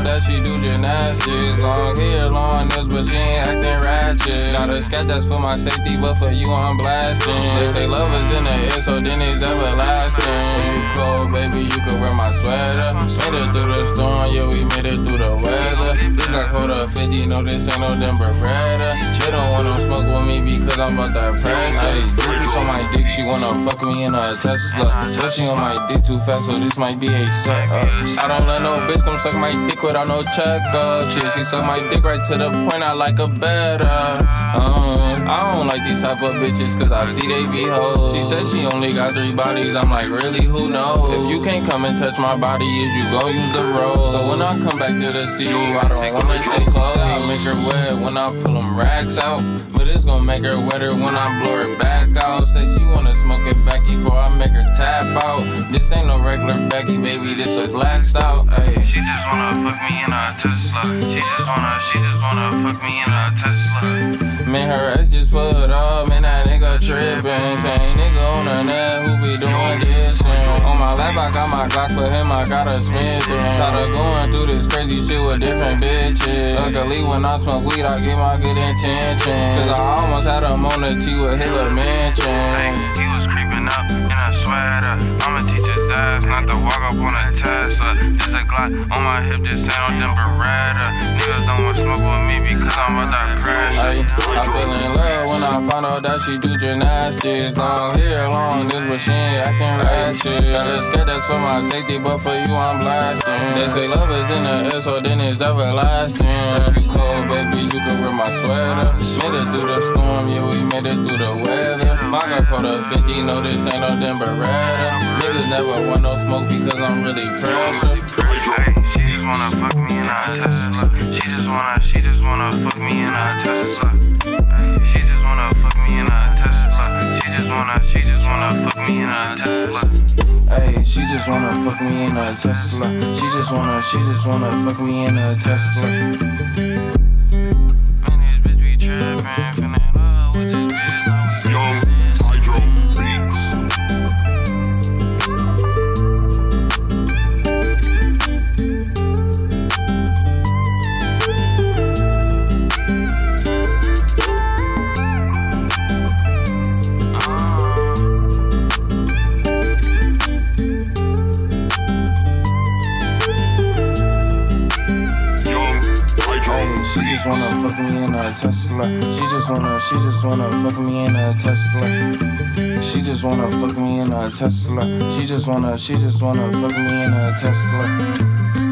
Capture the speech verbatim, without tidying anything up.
that she do gymnastics. Long hair, long nails, but she ain't acting ratchet. Got a scat that's for my safety, but for you I'm blasting. They say love is in the air, so then it's everlasting. You cold, baby, you can wear my sweater. Made it through the storm, yeah, we made it through the weather. This got quarter fifty, no, this ain't no damn Beretta. They don't wanna smoke with me because I'm about that pressure. Bitch on my dick, she wanna fuck me in a Tesla. But she on my dick too fast, so this might be a set up. I don't let no bitch come suck my dick without no checkup. Shit, she suck my dick right to the point I like her better. Um, I don't like these type of bitches cause I see they be hoes. She said she only got three bodies, I'm like, really, who knows? If you can't come and touch my body, is you gon' use the road? So when I come back to the city, I don't wanna say clothes. I make her wet when I pull them racks out, but it's gon' make her wetter when I blow her back out. Say she wanna smoke it back before I make her tap out. This ain't no regular Becky, baby, this a black stout. Ay. She just wanna fuck me in a Tesla. She just wanna, she just wanna fuck me in a Tesla. Man, her ass just put up, man, that nigga trippin'. Same nigga on the net who be doing this. And on my lap, I got my Glock for him, I got a Smith. Got her going through this crazy shit with different bitches. Luckily, when I smoke weed, I get my good intention. Cause I almost had him on the T with Hitler Mansion. Hey, he was creeping up in a sweater. I'ma teach his ass not to walk up on a Tesla. Just a Glock on my hip, this ain't no damn Beretta. Niggas don't wanna smoke with me because I'm about that pressure. I fell in love when I found out that she do gymnastics. Long hair, long nails, but she ain't acting ratchet. Got a scat that's for my safety, but for you I'm blasting. They say love is in the air, so then it's everlasting. If you cold, baby, you can wear my sweater. Made it through the storm, yeah, we made it through the weather. My got quarter fifty, no, this ain't no damn Beretta. Niggas never want no smoke because I'm really pressure. Hey, she just wanna fuck me in a Tesla. She just wanna, she just wanna fuck me in a Tesla. Hey, she just wanna fuck me in a Tesla. She just wanna, she just wanna fuck me in a Tesla. Hey, she just wanna fuck me in a Tesla. She just wanna, she just wanna fuck me in a Tesla. Man, this bitch be trippin', finna in love with this bitch. Now we Young Hydro Beats. She just wanna fuck me in a Tesla. She just wanna, she just wanna fuck me in a Tesla. She just wanna fuck me in a Tesla. She just wanna, she just wanna fuck me in a Tesla.